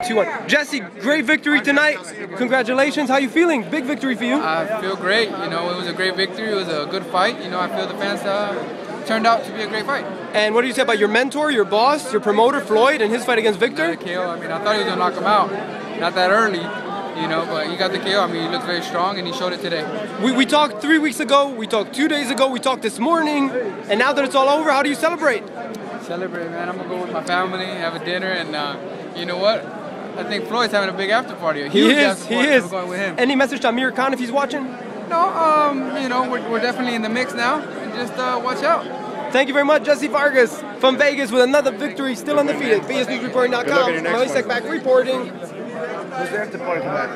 2-1. Jesse, great victory tonight. Congratulations. How you feeling? Big victory for you. I feel great. You know, it was a great victory. It was a good fight. You know, I feel the fans turned out to be a great fight. And what do you say about your mentor, your boss, your promoter, Floyd, and his fight against Victor? KO. I mean, I thought he was going to knock him out. Not that early, you know, but he got the KO. I mean, he looks very strong, and he showed it today. We talked 3 weeks ago. We talked 2 days ago. We talked this morning. And now that it's all over, how do you celebrate? Celebrate, man. I'm going to go with my family, have a dinner, and you know what? I think Floyd's having a big after party. He is. We're going with him. Any message to Amir Khan if he's watching? No, you know, we're definitely in the mix now, and just watch out. Thank you very much, Jesse Vargas from Vegas with another victory, still undefeated. VSNewsReporting.com. Moisek back reporting.